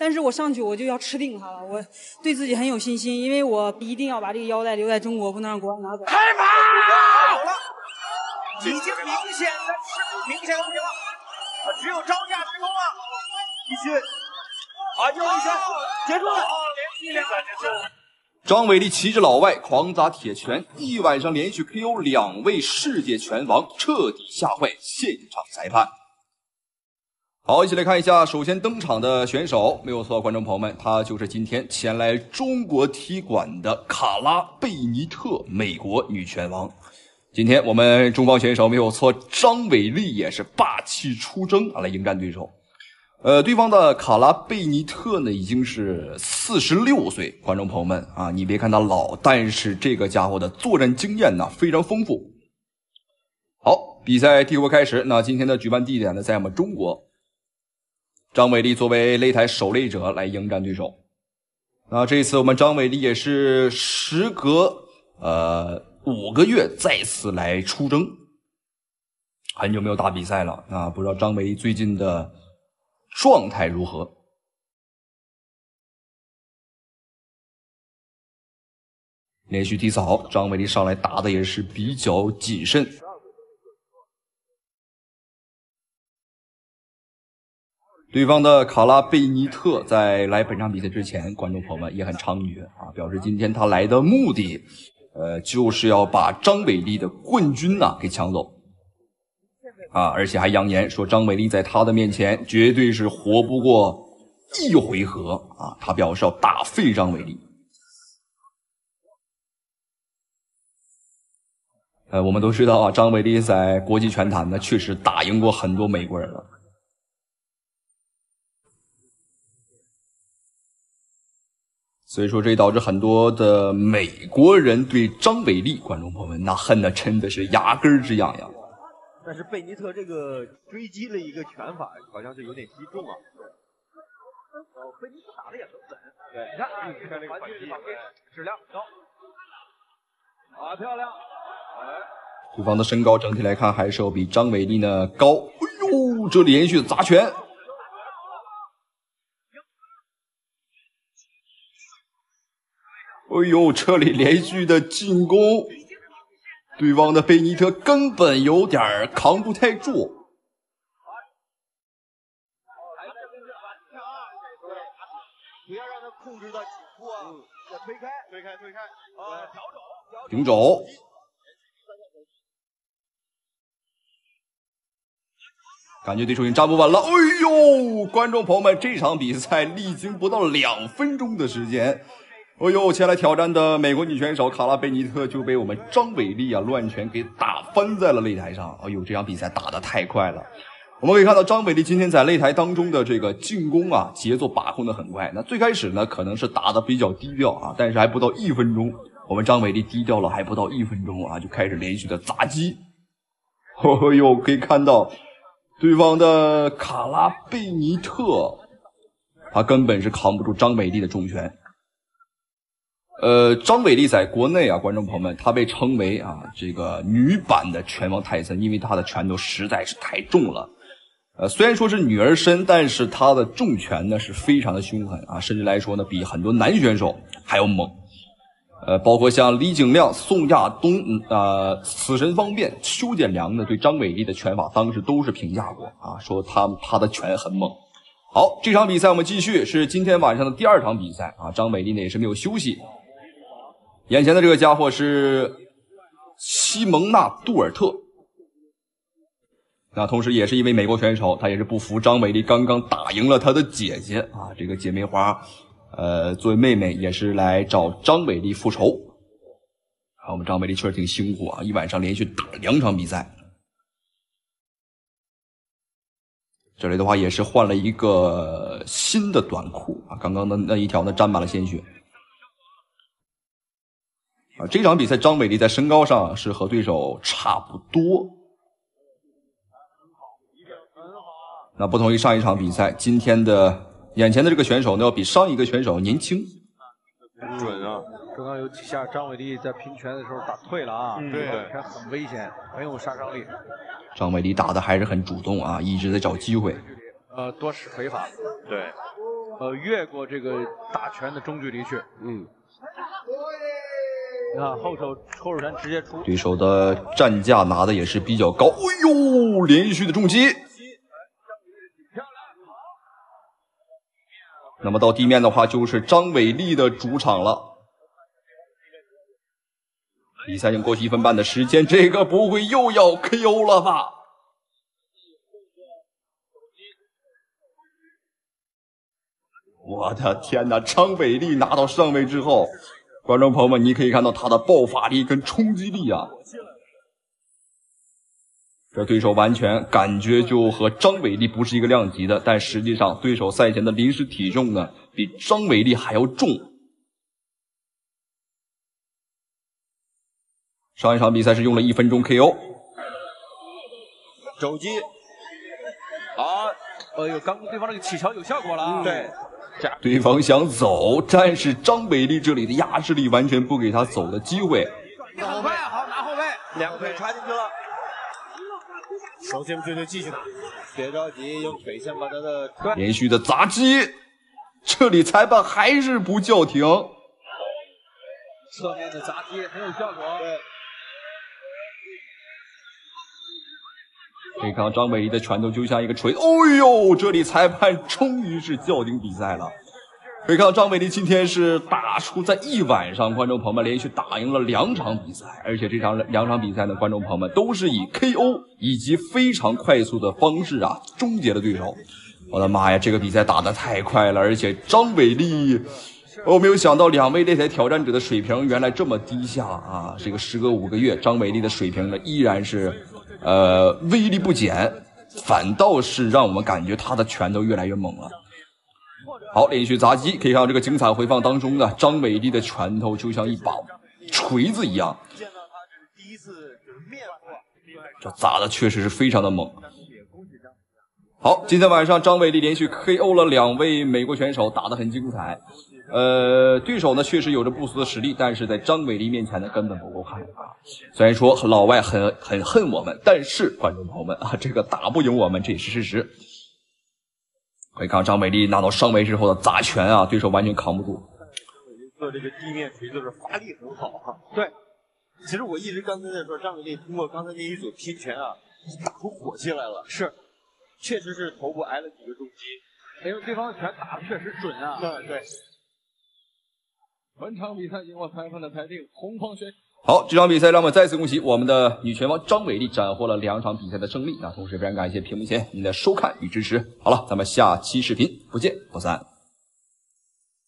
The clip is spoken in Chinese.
但是我上去我就要吃定他了，我对自己很有信心，因为我一定要把这个腰带留在中国，不能让国安拿走。 开跑！有了，已经明显的不行了，只有招架之功啊！继续，又一下，结束了，连续2个结束。 张伟丽骑着老外狂砸铁拳，一晚上连续 KO 2位世界拳王，彻底吓坏现场裁判。好，一起来看一下，首先登场的选手，没有错，观众朋友们，他就是今天前来中国踢馆的卡拉贝尼特，美国女拳王。今天我们中方选手没有错，张伟丽也是霸气出征来迎战对手。对方的卡拉贝尼特呢，已经是46岁，观众朋友们啊，你别看他老，但是这个家伙的作战经验呢非常丰富。好，比赛第一回开始，那今天的举办地点呢在我们中国。张伟丽作为擂台守擂者来迎战对手。那这一次我们张伟丽也是时隔5个月再次来出征，很久没有打比赛了啊，不知道张伟丽最近的状态如何？连续第4好，张伟丽上来打的也是比较谨慎。对方的卡拉贝尼特在来本场比赛之前，观众朋友们也很猖獗啊，表示今天他来的目的，就是要把张伟丽的冠军给抢走。啊，而且还扬言说张伟丽在他的面前绝对是活不过1回合啊！他表示要打废张伟丽。我们都知道啊，张伟丽在国际拳坛呢确实打赢过很多美国人了。所以说，这导致很多的美国人对张伟丽，观众朋友们那恨的真的是牙根直痒痒。 但是贝尼特这个追击了一个拳法，好像是有点击中啊。贝尼特打的也很稳，对，你看这个反击质量高，漂亮。 对方的身高整体来看还是要比张伟丽呢高。哎呦，这连续的砸拳！哎呦，这里连续的进攻。对方的贝尼特根本有点扛不太住， 不要让他控制到颈部啊，要推开， 顶肘，感觉对手已经站不稳了。哎呦，观众朋友们，这场比赛历经不到2分钟的时间。哎呦，前来挑战的美国女选手卡拉贝尼特就被我们张伟丽乱拳给打翻在了擂台上。哎呦，这场比赛打得太快了。我们可以看到张伟丽今天在擂台当中的这个进攻节奏把控的很快。那最开始呢可能是打得比较低调但是还不到1分钟，我们张伟丽低调了还不到1分钟就开始连续的砸击。哎呦，可以看到对方的卡拉贝尼特他根本是扛不住张伟丽的重拳。张伟丽在国内观众朋友们，她被称为这个女版的拳王泰森，因为她的拳头实在是太重了。虽然说是女儿身，但是她的重拳呢是非常的凶狠甚至来说呢比很多男选手还要猛。包括像李景亮、宋亚东、死神方便、邱建良呢，对张伟丽的拳法当时都是评价过说他的拳很猛。好，这场比赛我们继续，是今天晚上的第2场比赛张伟丽呢也是没有休息。眼前的这个家伙是西蒙娜·杜尔特，那同时也是一位美国选手，他也是不服张伟丽刚刚打赢了他的姐姐这个姐妹花作为妹妹也是来找张伟丽复仇。我们张伟丽确实挺辛苦一晚上连续打了2场比赛。这里的话也是换了一个新的短裤刚刚的那一条呢沾满了鲜血。这场比赛张伟丽在身高上是和对手差不多。那不同于上一场比赛，今天的眼前的这个选手呢要比上一个选手年轻。 很准啊！ 刚刚有几下张伟丽在拼拳的时候打退了对，拳很危险，很有杀伤力。 张伟丽打的还是很主动一直在找机会。 多使腿法。 对， 越过这个打拳的中距离去。你看后手拳直接出， 对手的战架拿的也是比较高。哎呦，连续的重击。那么到地面的话，就是张伟丽的主场了。比赛已经过去1分半的时间，这个不会又要 KO 了吧？我的天哪！张伟丽拿到上位之后，观众朋友们，你可以看到他的爆发力跟冲击力啊。这对手完全感觉就和张伟丽不是一个量级的，但实际上对手赛前的临时体重呢，比张伟丽还要重。上一场比赛是用了1分钟 KO， 肘击，好， 哎呦，刚对方这个起桥有效果了啊！ 对， 对方想走，但是张伟丽这里的压制力完全不给他走的机会。 很快，好拿后背，2个腿插进去了。首先绝对继续打，别着急，用腿先把他的连续的砸击，这里裁判还是不叫停。 侧面的砸击很有效果。对。 可以看到张伟丽的拳头就像一个锤子，哦呦，这里裁判终于是叫停比赛了。可以看到张伟丽今天是打出在1晚上，观众朋友们连续打赢了2场比赛，而且这2场比赛呢，观众朋友们都是以 KO 以及非常快速的方式啊终结了对手。我的妈呀，这个比赛打得太快了，而且张伟丽，我没有想到2位擂台挑战者的水平原来这么低下啊！这个时隔5个月，张伟丽的水平呢依然是威力不减，反倒是让我们感觉他的拳头越来越猛了。好，连续砸击，可以看到这个精彩回放当中呢，张伟丽的拳头就像一把锤子一样，这砸的确实是非常的猛。好，今天晚上张伟丽连续 KO 了2位美国选手，打得很精彩。对手呢确实有着不俗的实力，但是在张伟丽面前呢根本不够看啊。虽然说老外很恨我们，但是观众朋友们啊，这个打不赢我们，这也是事实。可以看到张伟丽拿到上位之后的砸拳啊，对手完全扛不住。 做这个地面锤就是发力很好哈。 对， 其实我一直刚才在说，张伟丽通过刚才那一组拼拳啊，打出火气来了。 是， 确实是头部挨了几个重击， 因为对方的拳打的确实准啊。 对。 本场比赛经过裁判的裁定，红方选手。 好，这场比赛让我们再次恭喜我们的女拳王张伟丽斩获了2场比赛的胜利。那同时非常感谢屏幕前您的收看与支持。好了，咱们下期视频不见不散。